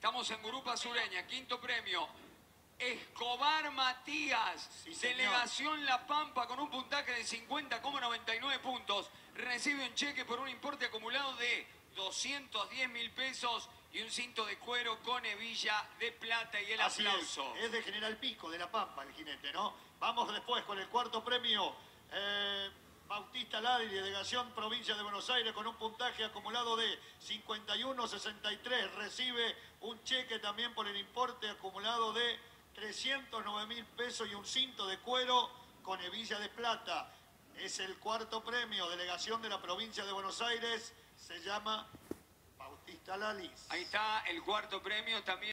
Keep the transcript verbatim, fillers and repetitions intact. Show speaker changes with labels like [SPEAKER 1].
[SPEAKER 1] Estamos en Gurupa Sureña, quinto premio. Escobar Matías,
[SPEAKER 2] Sí, señor.
[SPEAKER 1] Delegación La Pampa, con un puntaje de cincuenta coma noventa y nueve puntos. Recibe un cheque por un importe acumulado de doscientos diez mil pesos y un cinto de cuero con hebilla de plata y el
[SPEAKER 2] Así
[SPEAKER 1] aplauso.
[SPEAKER 2] Es, es de General Pico, de La Pampa, el jinete, ¿no? Vamos después con el cuarto premio. Eh, Bautista Lali, Delegación Provincia de Buenos Aires, con un puntaje acumulado de cincuenta y uno sesenta y tres. Recibe un cheque también por el importe acumulado de trescientos nueve mil pesos y un cinto de cuero con hebilla de plata. Es el cuarto premio. Delegación de la Provincia de Buenos Aires. Se llama Bautista Lali.
[SPEAKER 1] Ahí está el cuarto premio también.